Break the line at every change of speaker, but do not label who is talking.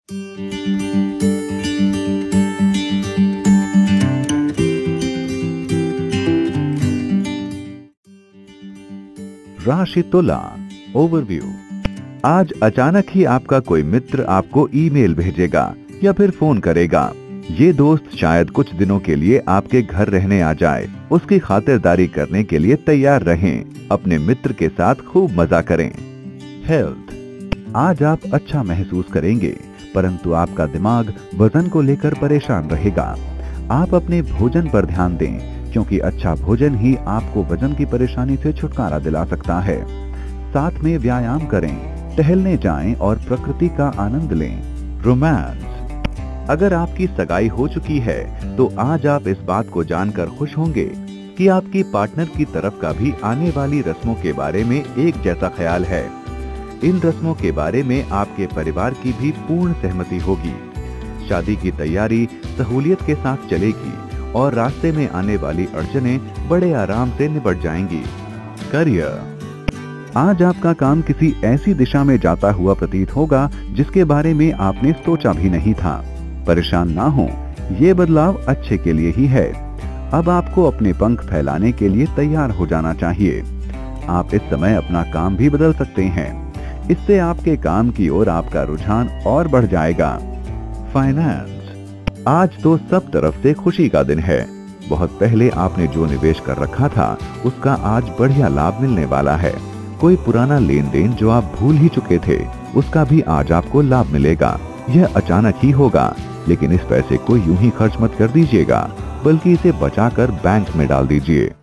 राशि तुला ओवरव्यू। आज अचानक ही आपका कोई मित्र आपको ईमेल भेजेगा या फिर फोन करेगा। ये दोस्त शायद कुछ दिनों के लिए आपके घर रहने आ जाए। उसकी खातिरदारी करने के लिए तैयार रहें। अपने मित्र के साथ खूब मजा करें। हेल्थ। आज आप अच्छा महसूस करेंगे, परंतु आपका दिमाग वजन को लेकर परेशान रहेगा। आप अपने भोजन पर ध्यान दें, क्योंकि अच्छा भोजन ही आपको वजन की परेशानी से छुटकारा दिला सकता है। साथ में व्यायाम करें, टहलने जाएं और प्रकृति का आनंद लें। रोमांस। अगर आपकी सगाई हो चुकी है तो आज आप इस बात को जानकर खुश होंगे कि आपकी पार्टनर की तरफ का भी आने वाली रस्मों के बारे में एक जैसा ख्याल है। इन रस्मों के बारे में आपके परिवार की भी पूर्ण सहमति होगी। शादी की तैयारी सहूलियत के साथ चलेगी और रास्ते में आने वाली अड़चनें बड़े आराम से निपट जाएंगी। करियर। आज आपका काम किसी ऐसी दिशा में जाता हुआ प्रतीत होगा जिसके बारे में आपने सोचा भी नहीं था। परेशान ना हो, ये बदलाव अच्छे के लिए ही है। अब आपको अपने पंख फैलाने के लिए तैयार हो जाना चाहिए। आप इस समय अपना काम भी बदल सकते हैं। इससे आपके काम की ओर आपका रुझान और बढ़ जाएगा। फाइनेंस। आज तो सब तरफ से खुशी का दिन है। बहुत पहले आपने जो निवेश कर रखा था उसका आज बढ़िया लाभ मिलने वाला है। कोई पुराना लेन देन जो आप भूल ही चुके थे उसका भी आज आपको लाभ मिलेगा। यह अचानक ही होगा, लेकिन इस पैसे को यूं ही खर्च मत कर दीजिएगा, बल्कि इसे बचाकर बैंक में डाल दीजिए।